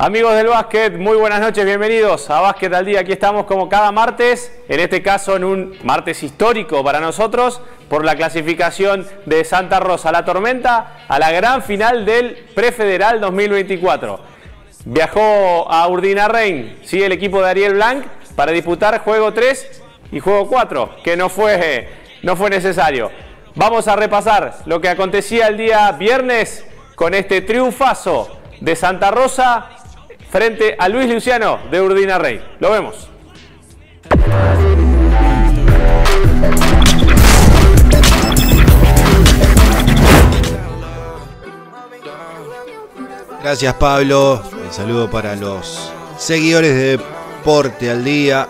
Amigos del básquet, muy buenas noches, bienvenidos a Básquet al Día. Aquí estamos como cada martes, en este caso en un martes histórico para nosotros, por la clasificación de Santa Rosa, la Tormenta, a la gran final del Prefederal 2024. Viajó a Urdinarrain, sigue el equipo de Ariel Blanc, para disputar juego 3 y juego 4, que no fue necesario. Vamos a repasar lo que acontecía el día viernes con este triunfazo de Santa Rosa frente a Luis Luciano de Urdinarrain. Lo vemos. Gracias, Pablo. Un saludo para los seguidores de Deporte al Día.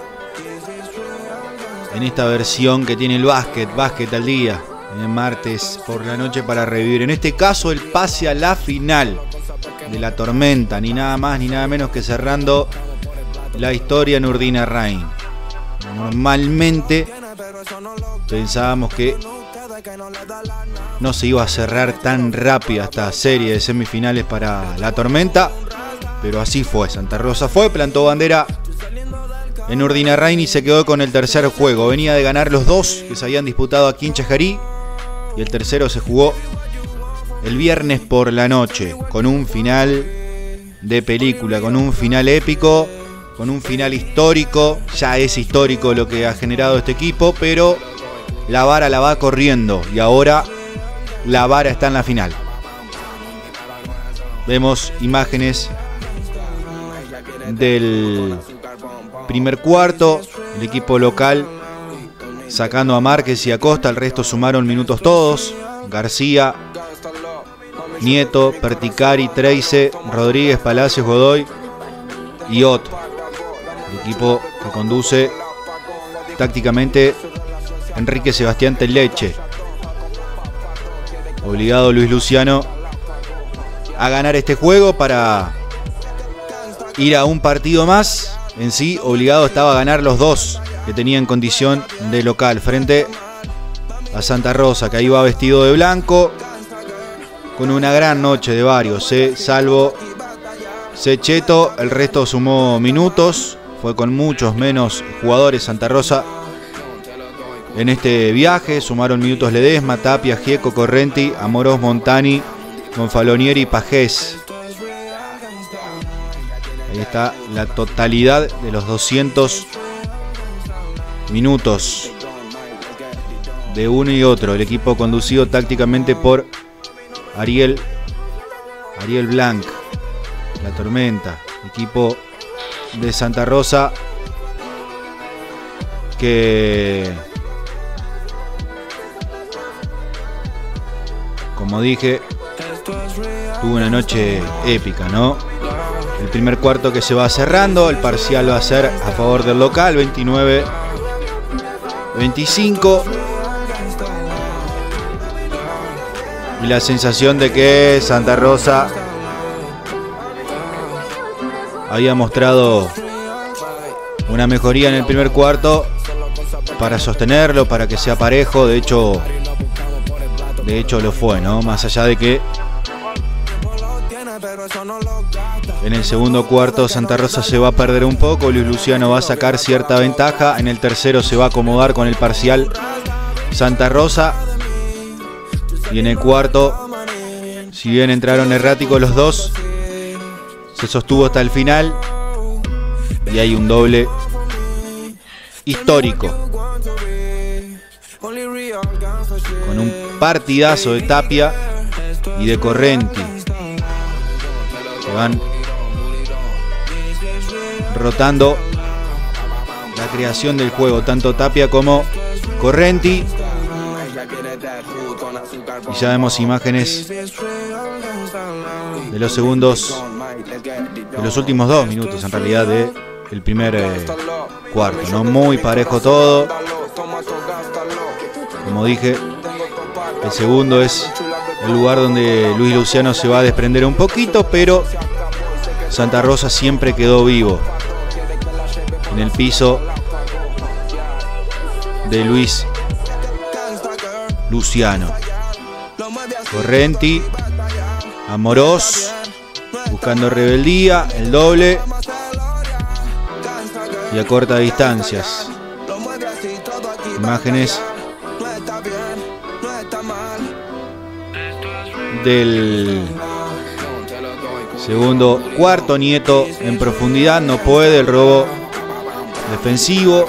En esta versión que tiene el Básquet al Día, en el martes por la noche para revivir. En este caso, el pase a la final de la Tormenta, ni nada más ni nada menos que cerrando la historia en Urdinarrain. Normalmente pensábamos que no se iba a cerrar tan rápido esta serie de semifinales para la Tormenta, pero así fue. Santa Rosa plantó bandera en Urdinarrain y se quedó con el tercer juego. Venía de ganar los dos que se habían disputado aquí en Chajarí y el tercero se jugó el viernes por la noche, con un final de película, con un final épico, con un final histórico. Ya es histórico lo que ha generado este equipo, pero la vara la va corriendo y ahora la vara está en la final. Vemos imágenes del primer cuarto, el equipo local sacando a Márquez y Acosta, el resto sumaron minutos todos. García, Nieto, Perticari, Treize, Rodríguez, Palacios, Godoy y Otto. El equipo que conduce tácticamente Enrique Sebastián Teleche. Obligado Luis Luciano a ganar este juego para ir a un partido más. En sí, obligado estaba a ganar los dos que tenía en condición de local frente a Santa Rosa, que ahí va vestido de blanco, con una gran noche de varios, salvo Secheto, el resto sumó minutos. Fue con muchos menos jugadores Santa Rosa en este viaje. Sumaron minutos Ledesma, Tapia, Gieco, Correnti, Amorós, Montani, Gonfalonieri y Pajés. Ahí está la totalidad de los 200 minutos de uno y otro. El equipo conducido tácticamente por Ariel Blanc, la Tormenta, equipo de Santa Rosa que, como dije, tuvo una noche épica, ¿no? El primer cuarto que se va cerrando, el parcial va a ser a favor del local, 29-25. Y la sensación de que Santa Rosa había mostrado una mejoría en el primer cuarto para sostenerlo, para que sea parejo. De hecho lo fue, ¿no? Más allá de que en el segundo cuarto Santa Rosa se va a perder un poco, Luis Luciano va a sacar cierta ventaja. En el tercero se va a acomodar con el parcial Santa Rosa. Y en el cuarto, si bien entraron erráticos los dos, se sostuvo hasta el final. Y hay un doble histórico, con un partidazo de Tapia y de Correnti. Se van rotando la creación del juego, tanto Tapia como Correnti. Y ya vemos imágenes de los segundos, de los últimos 2 minutos en realidad del primer cuarto, ¿no? Muy parejo todo. Como dije, el segundo es el lugar donde Luis Luciano se va a desprender un poquito, pero Santa Rosa siempre quedó vivo en el piso de Luis Luciano. Correnti, Amorós, buscando rebeldía, el doble y a corta distancias. Imágenes del segundo cuarto. Nieto en profundidad, no puede, el robo defensivo.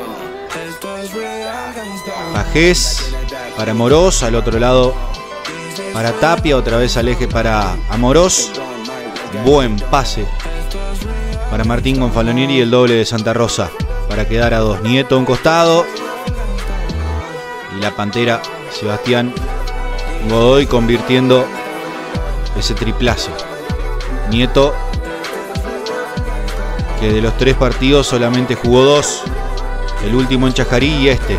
Pajés para Amorós, al otro lado para Tapia, otra vez al eje para Amorós. Buen pase para Martín Gonfalonieri y el doble de Santa Rosa para quedar a 2. Nieto a un costado y la Pantera Sebastián Godoy convirtiendo ese triplazo. Nieto, que de los 3 partidos solamente jugó 2, el último en Chajarí y este.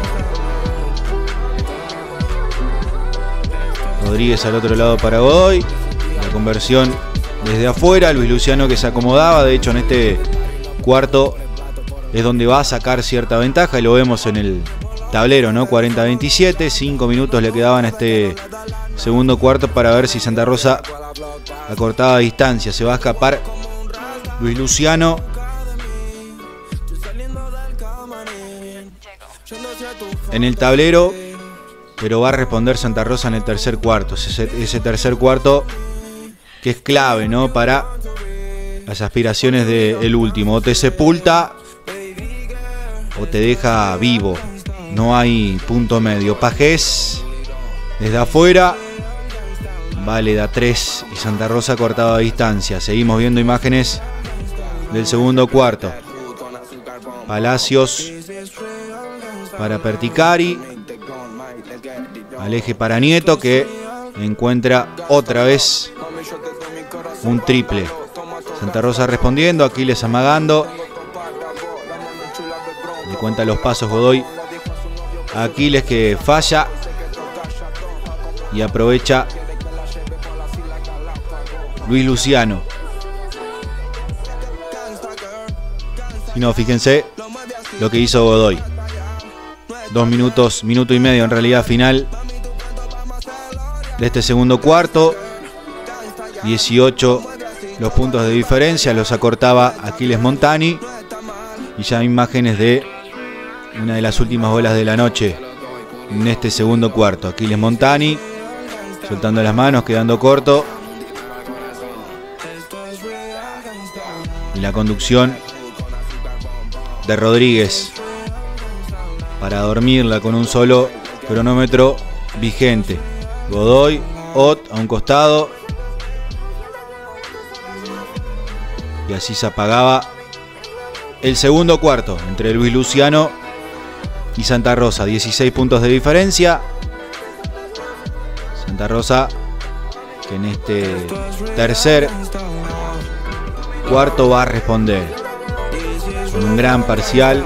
Rodríguez al otro lado para Godoy, la conversión desde afuera. Luis Luciano, que se acomodaba, de hecho en este cuarto es donde va a sacar cierta ventaja y lo vemos en el tablero, ¿no? 40-27, 5 minutos le quedaban a este segundo cuarto para ver si Santa Rosa acortaba distancia. Se va a escapar Luis Luciano. En el tablero, pero va a responder Santa Rosa en el tercer cuarto. Ese tercer cuarto que es clave, ¿no? Para las aspiraciones del último. O te sepulta o te deja vivo. No hay punto medio. Pajés desde afuera. Vale, da 3 y Santa Rosa cortaba distancia. Seguimos viendo imágenes del segundo cuarto. Palacios para Perticari. Al eje para Nieto, que encuentra otra vez un triple. Santa Rosa respondiendo, Aquiles amagando. Le cuenta los pasos Godoy. Aquiles, que falla y aprovecha Luis Luciano. Y no, fíjense lo que hizo Godoy. 2 minutos, minuto y medio en realidad final de este segundo cuarto. 18 los puntos de diferencia, los acortaba Aquiles Montani. Y ya imágenes de una de las últimas bolas de la noche en este segundo cuarto. Aquiles Montani soltando las manos, quedando corto. Y la conducción de Rodríguez para dormirla con un solo cronómetro vigente. Godoy, Ott a un costado. Y así se apagaba el segundo cuarto entre Luis Luciano y Santa Rosa. 16 puntos de diferencia. Santa Rosa, que en este tercer cuarto va a responder con un gran parcial.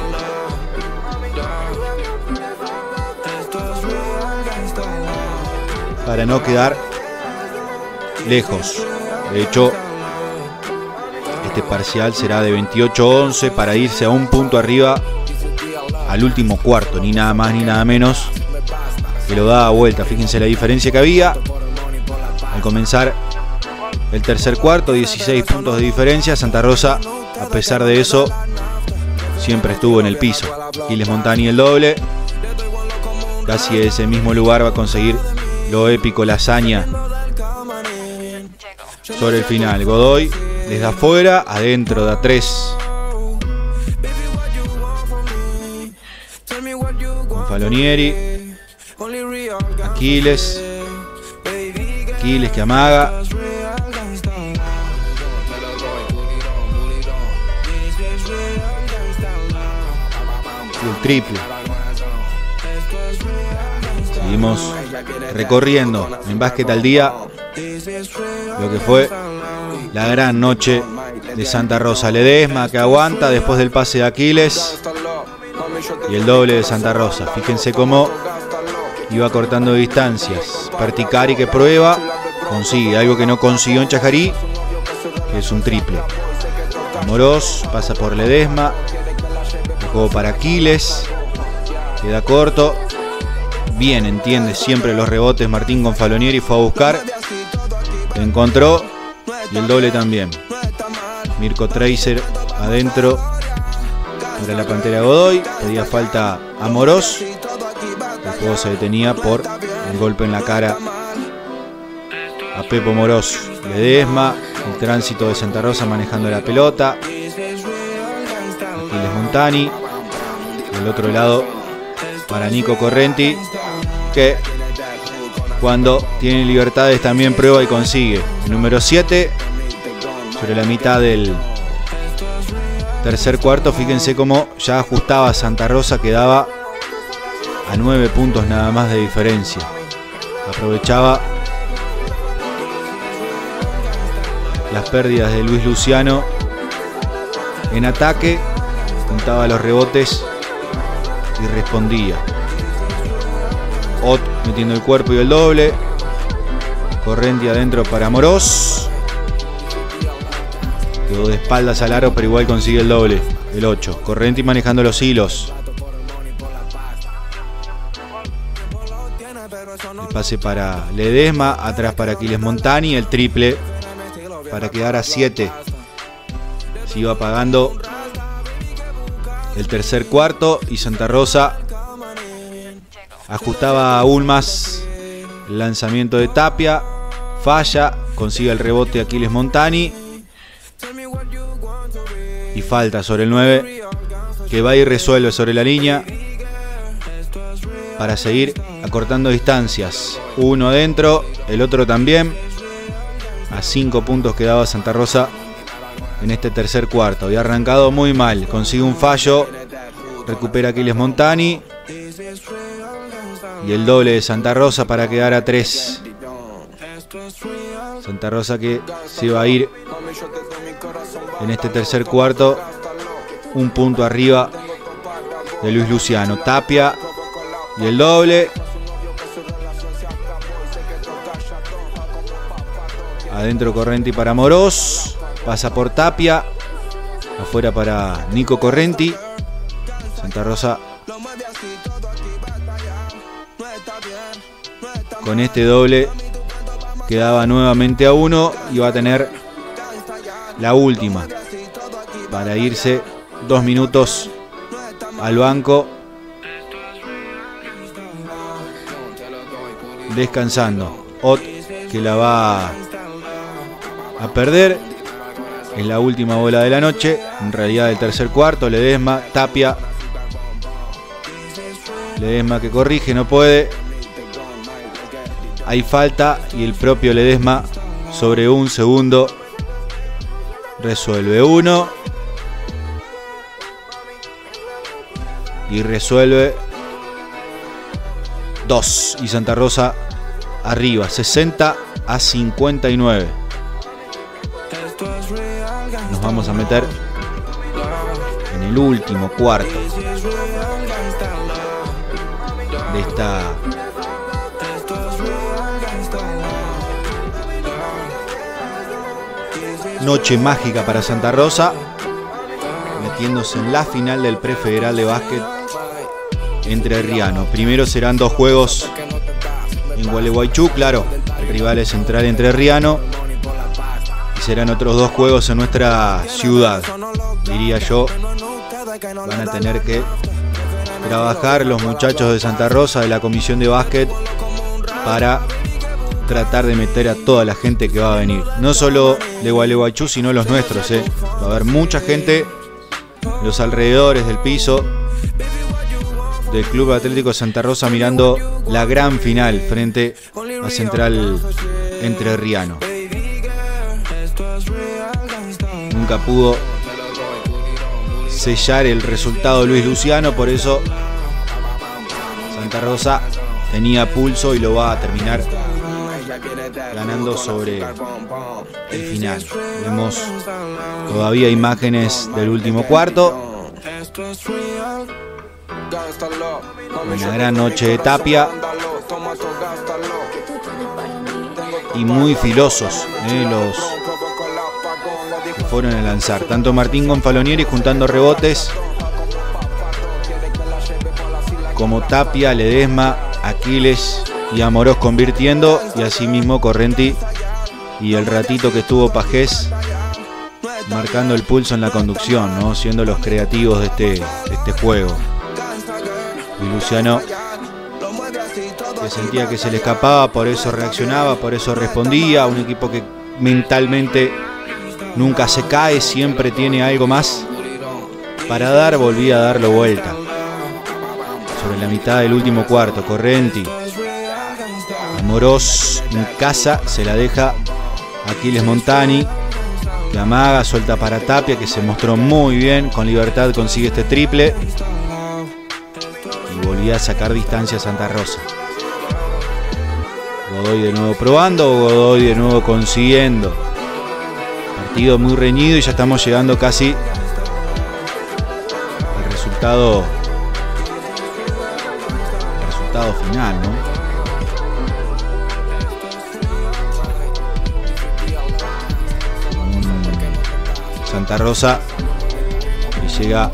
Para no quedar lejos. De hecho, este parcial será de 28-11 para irse a un punto arriba al último cuarto. Ni nada más ni nada menos, que lo da a vuelta. Fíjense la diferencia que había al comenzar el tercer cuarto. 16 puntos de diferencia. Santa Rosa, a pesar de eso, siempre estuvo en el piso. Aquiles Montani el doble. Casi de ese mismo lugar va a conseguir lo épico, la hazaña sobre el final. Godoy desde afuera, adentro da 3. Gonfalonieri. Aquiles que amaga. Y el triple. Seguimos recorriendo en Básquet al Día lo que fue la gran noche de Santa Rosa. Ledesma, que aguanta después del pase de Aquiles, y el doble de Santa Rosa. Fíjense cómo iba cortando distancias. Perticari, que prueba, consigue algo que no consiguió en Chajarí, que es un triple. Amorós pasa por Ledesma, el juego para Aquiles, queda corto. Bien, entiende siempre los rebotes Martín Gonfalonieri. Fue a buscar, encontró Y el doble también. Mirko Tracer adentro para la Pantera Godoy. Pedía falta a Amorós. El juego se detenía por el golpe en la cara a Pepo Amorós. Ledesma, el tránsito de Santa Rosa manejando la pelota. Aquiles Montani. Del otro lado para Nico Correnti, que cuando tiene libertades también prueba y consigue. El número 7, sobre la mitad del tercer cuarto, fíjense cómo ya ajustaba Santa Rosa, quedaba a 9 puntos nada más de diferencia. Aprovechaba las pérdidas de Luis Luciano en ataque, juntaba los rebotes y respondía. Ott metiendo el cuerpo y el doble. Correnti adentro para Amorós. Quedó de espaldas al aro, pero igual consigue el doble. El 8. Correnti manejando los hilos. El pase para Ledesma. Atrás para Aquiles Montani. El triple para quedar a 7. Se iba apagando el tercer cuarto y Santa Rosa ajustaba aún más el lanzamiento de Tapia. Falla. Consigue el rebote Aquiles Montani. Y falta sobre el 9, que va y resuelve sobre la línea para seguir acortando distancias. Uno adentro, el otro también. A 5 puntos quedaba Santa Rosa en este tercer cuarto. Había arrancado muy mal. Consigue un fallo. Recupera Aquiles Montani. Y el doble de Santa Rosa para quedar a 3. Santa Rosa que se va a ir en este tercer cuarto un punto arriba de Luis Luciano. Tapia y el doble. Adentro Correnti para Amorós. Pasa por Tapia. Afuera para Nico Correnti. Santa Rosa con este doble quedaba nuevamente a 1 y va a tener la última para irse 2 minutos al banco descansando. Ott, que la va a perder, es la última bola de la noche, en realidad del tercer cuarto. Ledesma, Tapia. Ledesma que corrige, no puede. Hay falta y el propio Ledesma sobre un segundo resuelve 1 y resuelve 2 y Santa Rosa arriba 60-59. Nos vamos a meter en el último cuarto de esta noche mágica para Santa Rosa, metiéndose en la final del prefederal de básquet entrerriano. Primero serán 2 juegos en Gualeguaychú, claro, el rival es Central Entrerriano, y serán otros 2 juegos en nuestra ciudad. Diría yo, van a tener que trabajar los muchachos de Santa Rosa, de la comisión de básquet, para tratar de meter a toda la gente que va a venir. No solo de Gualeguaychú, sino los nuestros. Va a haber mucha gente en los alrededores del piso del Club Atlético Santa Rosa mirando la gran final frente a Central Entrerriano. Nunca pudo sellar el resultado Luis Luciano, por eso Santa Rosa tenía pulso y lo va a terminar ganando sobre el final. Vemos todavía imágenes del último cuarto. Una gran noche de Tapia y muy filosos los que fueron a lanzar. Tanto Martín Gonfalonieri juntando rebotes, como Tapia, Ledesma, Aquiles y Amorós convirtiendo, y asimismo Correnti y el ratito que estuvo Pajés marcando el pulso en la conducción, ¿no? Siendo los creativos de este juego. Y Luciano, que sentía que se le escapaba, por eso reaccionaba, por eso respondía. Un equipo que mentalmente nunca se cae, siempre tiene algo más para dar, volvía a darlo vuelta. Sobre la mitad del último cuarto, Correnti, Amorós en casa, se la deja Aquiles Montani, que amaga, suelta para Tapia, que se mostró muy bien, con libertad consigue este triple y volvía a sacar distancia a Santa Rosa. Godoy de nuevo probando, Godoy de nuevo consiguiendo. Partido muy reñido y ya estamos llegando casi al resultado final, ¿no? Santa Rosa que llega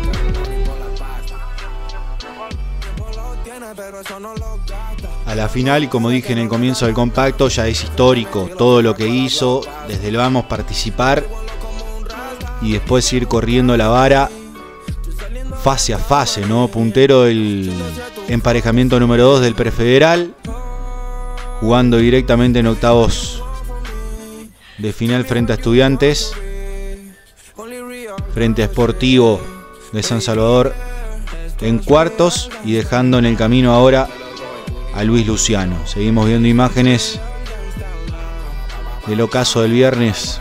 a la final y, como dije en el comienzo del compacto, ya es histórico todo lo que hizo, desde el vamos participar y después ir corriendo la vara fase a fase, ¿no? Puntero del emparejamiento número 2 del prefederal, jugando directamente en octavos de final frente a Estudiantes, frente a Sportivo de San Salvador en cuartos y dejando en el camino ahora a Luis Luciano. Seguimos viendo imágenes del ocaso del viernes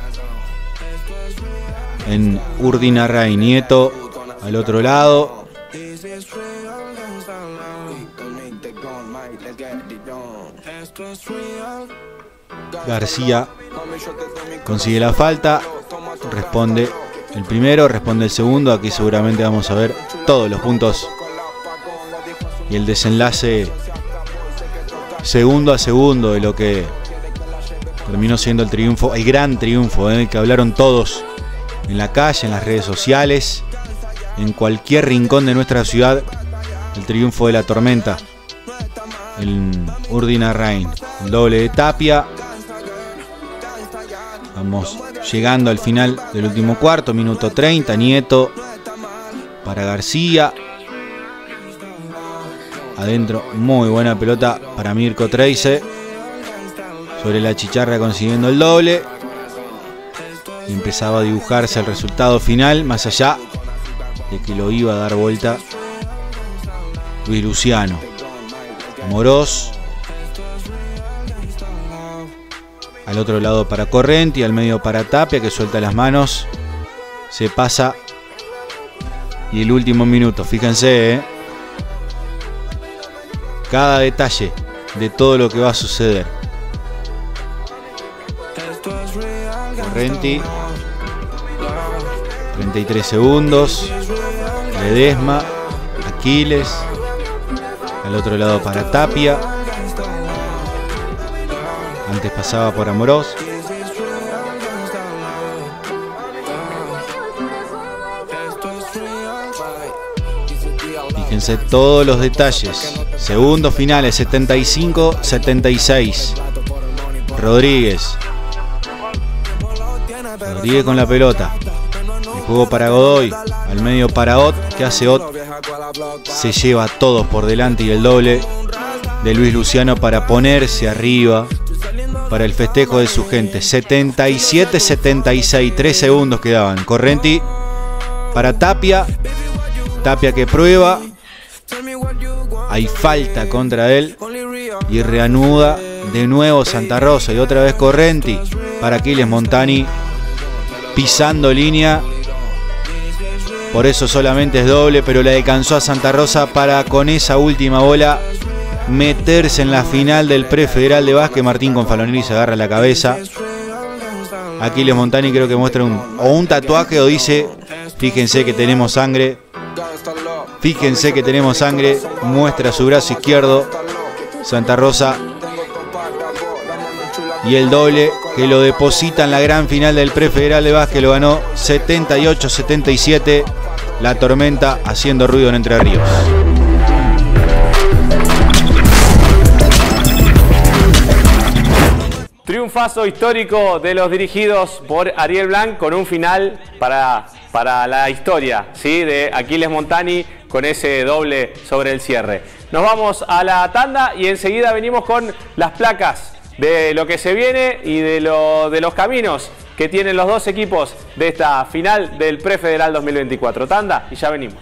en Urdinarray. Nieto al otro lado. García consigue la falta, responde el primero, responde el segundo. Aquí seguramente vamos a ver todos los puntos y el desenlace segundo a segundo de lo que terminó siendo el triunfo, el gran triunfo, del que hablaron todos en la calle, en las redes sociales, en cualquier rincón de nuestra ciudad. El triunfo de la Tormenta en Urdinarray, el doble de Tapia. Vamos llegando al final del último cuarto, minuto 30. Nieto para García. Adentro, muy buena pelota para Mirko Treise. Sobre la chicharra consiguiendo el doble. Y empezaba a dibujarse el resultado final, más allá de que lo iba a dar vuelta Luis Luciano. Amorós. Al otro lado para Correnti, al medio para Tapia, que suelta las manos. Se pasa. Y el último minuto, fíjense, cada detalle de todo lo que va a suceder. Correnti, 33 segundos. Ledesma, Aquiles. Al otro lado para Tapia. Antes pasaba por Amorós. Fíjense todos los detalles. Segundos finales, 75-76. Rodríguez con la pelota. El juego para Godoy. Al medio para Ott. ¿Qué hace Ott? Se lleva a todos por delante y el doble de Luis Luciano para ponerse arriba para el festejo de su gente. 77-76. 3 segundos quedaban. Correnti para Tapia. Tapia que prueba. Hay falta contra él. Y reanuda de nuevo Santa Rosa. Y otra vez Correnti para Aquiles Montani. Pisando línea. Por eso solamente es doble, pero le alcanzó a Santa Rosa para, con esa última bola, meterse en la final del prefederal de básquet. Martín Confalonelli se agarra la cabeza. Aquiles Montani creo que muestra un tatuaje o dice: fíjense que tenemos sangre. Fíjense que tenemos sangre. Muestra su brazo izquierdo. Santa Rosa. Y el doble que lo deposita en la gran final del prefederal de básquet lo ganó 78-77. La Tormenta haciendo ruido en Entre Ríos. Triunfazo histórico de los dirigidos por Ariel Blanc con un final para la historia, ¿sí? De Aquiles Montani con ese doble sobre el cierre. Nos vamos a la tanda y enseguida venimos con las placas de lo que se viene y de los caminos que tienen los dos equipos de esta final del Prefederal 2024. Tanda y ya venimos.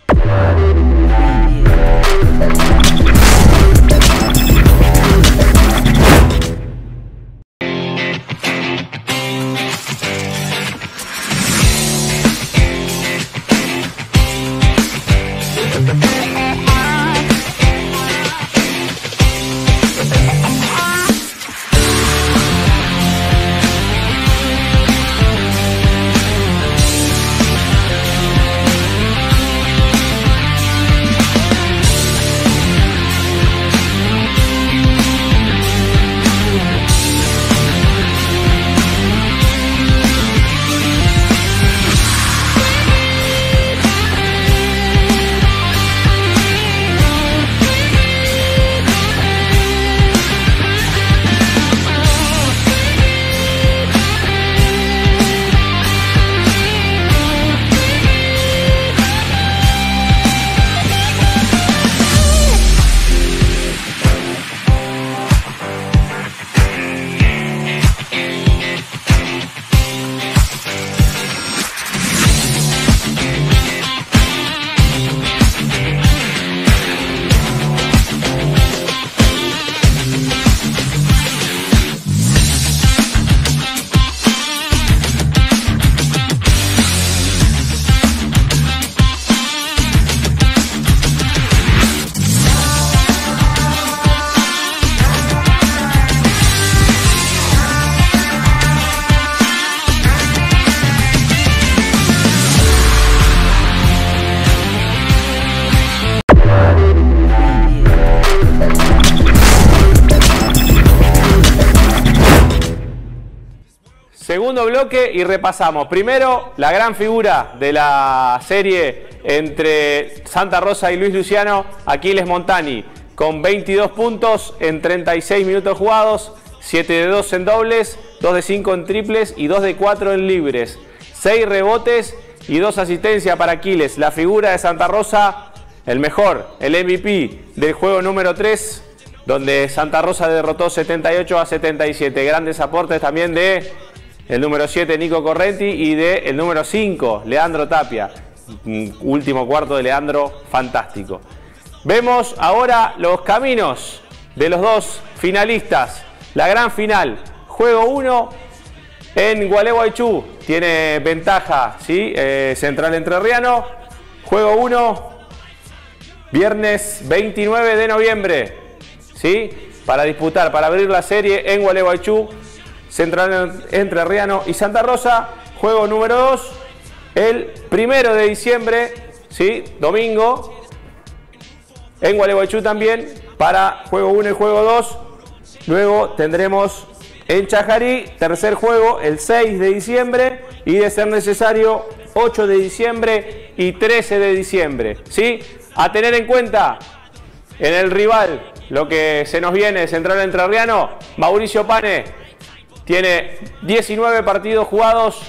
Segundo bloque y repasamos. Primero, la gran figura de la serie entre Santa Rosa y Luis Luciano, Aquiles Montani, con 22 puntos en 36 minutos jugados, 7 de 2 en dobles, 2 de 5 en triples y 2 de 4 en libres. 6 rebotes y 2 asistencias para Aquiles. La figura de Santa Rosa, el mejor, el MVP del juego número 3, donde Santa Rosa derrotó 78-77. Grandes aportes también de el número 7, Nico Correnti, y de el número 5, Leandro Tapia. Último cuarto de Leandro, fantástico. Vemos ahora los caminos de los dos finalistas. La gran final, juego 1 en Gualeguaychú. Tiene ventaja, ¿sí? Central Entrerriano. Juego 1, viernes 29 de noviembre, ¿sí? Para disputar, para abrir la serie en Gualeguaychú. Central Entrerriano y Santa Rosa. Juego número 2, el 1 de diciembre, ¿sí? Domingo, en Gualeguaychú también, para juego 1 y juego 2. Luego tendremos en Chajarí, tercer juego, el 6 de diciembre, y de ser necesario, 8 de diciembre y 13 de diciembre, ¿sí? A tener en cuenta en el rival, lo que se nos viene, Central Entrerriano, Mauricio Pane. Tiene 19 partidos jugados,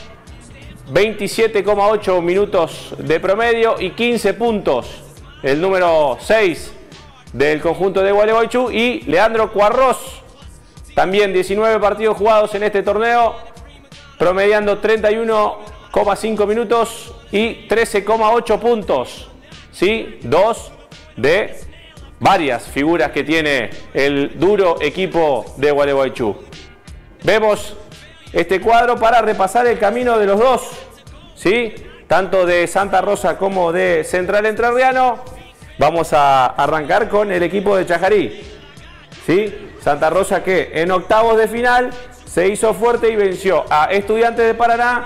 27,8 minutos de promedio y 15 puntos. El número 6 del conjunto de Gualeguaychú. Y Leandro Cuarros, también 19 partidos jugados en este torneo, promediando 31,5 minutos y 13,8 puntos. ¿Sí? 2 de varias figuras que tiene el duro equipo de Gualeguaychú. Vemos este cuadro para repasar el camino de los dos, ¿sí? Tanto de Santa Rosa como de Central Entrerriano. Vamos a arrancar con el equipo de Chajarí, ¿sí? Santa Rosa, que en octavos de final se hizo fuerte y venció a Estudiantes de Paraná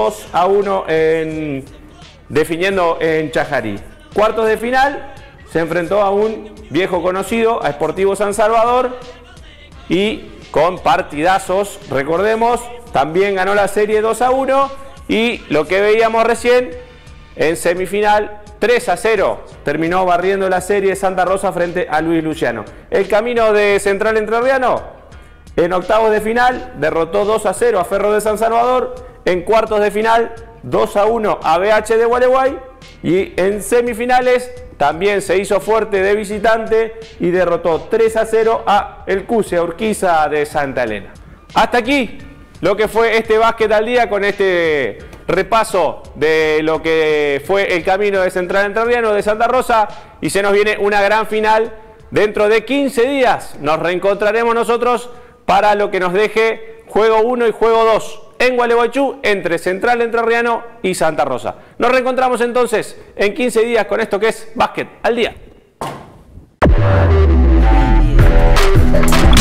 2-1 definiendo en Chajarí. Cuartos de final se enfrentó a un viejo conocido, a Sportivo San Salvador, y con partidazos, recordemos, también ganó la serie 2-1, y lo que veíamos recién, en semifinal 3-0, terminó barriendo la serie Santa Rosa frente a Luis Luciano. El camino de Central Entrerriano, En octavos de final derrotó 2-0 a Ferro de San Salvador. En cuartos de final 2-1 a BH de Gualeguay. Y en semifinales también se hizo fuerte de visitante y derrotó 3-0 a el CUSE Urquiza de Santa Elena. Hasta aquí lo que fue este básquet al día, con este repaso de lo que fue el camino de Central Entrerriano de Santa Rosa, y se nos viene una gran final dentro de 15 días. Nos reencontraremos nosotros para lo que nos deje juego 1 y juego 2 en Gualeguaychú entre Central Entrerriano y Santa Rosa. Nos reencontramos entonces en 15 días con esto que es Básquet al Día.